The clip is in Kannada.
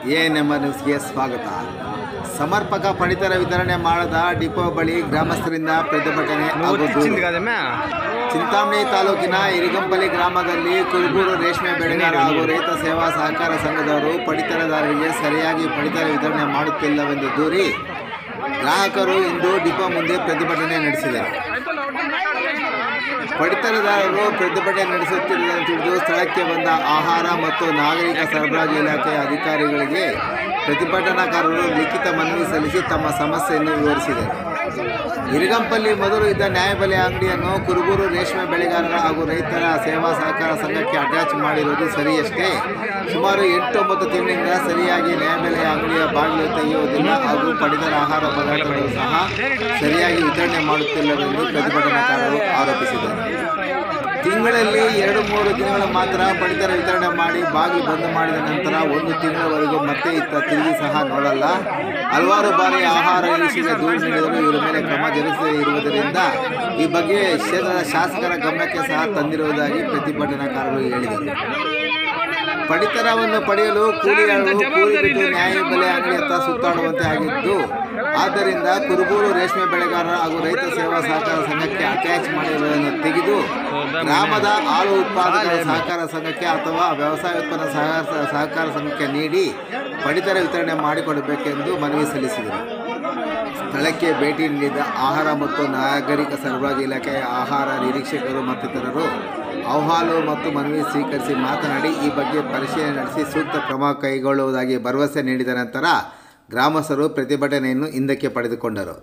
ಎಎನ್ಎಂ ನ್ಯೂಸ್ಗೆ ಸ್ವಾಗತ. ಸಮರ್ಪಕ ಪಡಿತರ ವಿತರಣೆ ಮಾಡದ ಡಿಪೋ ಬಳಿ ಗ್ರಾಮಸ್ಥರಿಂದ ಪ್ರತಿಭಟನೆ ಚಿಂತಾಮಣಿ ತಾಲೂಕಿನ ಇರಿಗಂಪಲ್ಲಿ ಗ್ರಾಮದಲ್ಲಿ ಕುರುಬೂರು ರೇಷ್ಮೆ ಬೆಳೆಗಾರ ಹಾಗೂ ರೈತ ಸೇವಾ ಸಹಕಾರ ಸಂಘದವರು ಪಡಿತರದಾರರಿಗೆ ಸರಿಯಾಗಿ ಪಡಿತರ ವಿತರಣೆ ಮಾಡುತ್ತಿಲ್ಲವೆಂದು ದೂರಿ ಗ್ರಾಹಕರು ಇಂದು ಡಿಪೋ ಮುಂದೆ ಪ್ರತಿಭಟನೆ ನಡೆಸಿದರು. ಪಡಿತರದಾರರು ಪ್ರತಿಭಟನೆ ನಡೆಸುತ್ತಿರುವುದನ್ನು ತಿಳಿದು ಸ್ಥಳಕ್ಕೆ ಬಂದ ಆಹಾರ ಮತ್ತು ನಾಗರಿಕ ಸರಬರಾಜು ಇಲಾಖೆಯ ಅಧಿಕಾರಿಗಳಿಗೆ ಪ್ರತಿಭಟನಾಕಾರರು ಲಿಖಿತ ಮನವಿ ಸಲ್ಲಿಸಿ ತಮ್ಮ ಸಮಸ್ಯೆಯನ್ನು ವಿವರಿಸಿದರು. ಇರಿಗಂಪಲ್ಲಿ ಮೊದಲು ಇದ್ದ ನ್ಯಾಯಬೆಲೆ ಅಂಗಡಿಯನ್ನು ಕುರುಬೂರು ರೇಷ್ಮೆ ಬೆಳೆಗಾರರ ಹಾಗೂ ರೈತರ ಸೇವಾ ಸಹಕಾರ ಸಂಘಕ್ಕೆ ಅಟ್ಯಾಚ್ ಮಾಡಿರುವುದು ಸರಿಯಷ್ಟೇ. ಸುಮಾರು 8-9 ತಿಂಗಳಿಂದ ಸರಿಯಾಗಿ ನ್ಯಾಯಬೆಲೆಯ ಅಂಗಡಿಯ ಬಾಗಿಲು ತೆಗೆಯುವುದಿಲ್ಲ ಹಾಗೂ ಪಡಿತರ ಆಹಾರ ಪದಾರ್ಥಗಳು ಸಹ ಸರಿಯಾಗಿ ವಿತರಣೆ ಮಾಡುತ್ತಿಲ್ಲವೆಂದು ಪ್ರತಿಭಟನಾಕಾರರು ಆರೋಪಿಸಿದರು. ತಿಂಗಳಲ್ಲಿ 2-3 ದಿನಗಳು ಮಾತ್ರ ಪಡಿತರ ವಿತರಣೆ ಮಾಡಿ ಬಾಗಿಲು ಬಂದ್ ಮಾಡಿದ ನಂತರ 1 ತಿಂಗಳವರೆಗೂ ಮತ್ತೆ ಇತ್ತ ತಿರುಗಿ ಸಹ ನೋಡಲ್ಲ. ಹಲವಾರು ಬಾರಿ ಆಹಾರ ಇಳಿಸಿದ ದೂರು ನೀಡಿದರೂ ಇವರ ಮೇಲೆ ಕ್ರಮ ಜರುಗಿಸದೇ ಇರುವುದರಿಂದ ಈ ಬಗ್ಗೆ ಕ್ಷೇತ್ರದ ಶಾಸಕರ ಗಮನಕ್ಕೆ ಸಹ ತಂದಿರುವುದಾಗಿ ಪ್ರತಿಭಟನಾಕಾರರು ಹೇಳಿದರು. ಪಡಿತರವನ್ನು ಪಡೆಯಲು ಕೂಲಿಗಳು ಕೂಲಿ ಬಿಟ್ಟು ನ್ಯಾಯಬೆಲೆ ಅಂಗಡಿಯತ್ತ ಸುತ್ತಾಡುವಂತೆ ಆಗಿದ್ದು, ಆದ್ದರಿಂದ ಕುರುಬೂರು ರೇಷ್ಮೆ ಬೆಳೆಗಾರರ ಹಾಗೂ ರೈತ ಸೇವಾ ಸಹಕಾರ ಸಂಘಕ್ಕೆ ಅಟ್ಯಾಚ್ ಮಾಡಿರುವುದನ್ನು ತೆಗೆದು ಗ್ರಾಮದ ಹಾಲು ಉತ್ಪಾದಕರ ಸಹಕಾರ ಸಂಘಕ್ಕೆ ಅಥವಾ ವ್ಯವಸಾಯ ಉತ್ಪನ್ನ ಸಹಕಾರ ಸಂಘಕ್ಕೆ ನೀಡಿ ಪಡಿತರ ವಿತರಣೆ ಮಾಡಿಕೊಡಬೇಕೆಂದು ಮನವಿ ಸಲ್ಲಿಸಿದರು. ಸ್ಥಳಕ್ಕೆ ಭೇಟಿ ನೀಡಿದ ಆಹಾರ ಮತ್ತು ನಾಗರಿಕ ಸರಬರಾಜು ಇಲಾಖೆಯ ಆಹಾರ ನಿರೀಕ್ಷಕರು ಮತ್ತಿತರರು ಅಹವಾಲು ಮತ್ತು ಮನವಿ ಸ್ವೀಕರಿಸಿ ಮಾತನಾಡಿ ಈ ಬಗ್ಗೆ ಪರಿಶೀಲನೆ ನಡೆಸಿ ಸೂಕ್ತ ಕ್ರಮ ಕೈಗೊಳ್ಳುವುದಾಗಿ ಭರವಸೆ ನೀಡಿದ ನಂತರ ಗ್ರಾಮಸ್ಥರು ಪ್ರತಿಭಟನೆಯನ್ನು ಹಿಂದಕ್ಕೆ ಪಡೆದುಕೊಂಡರು.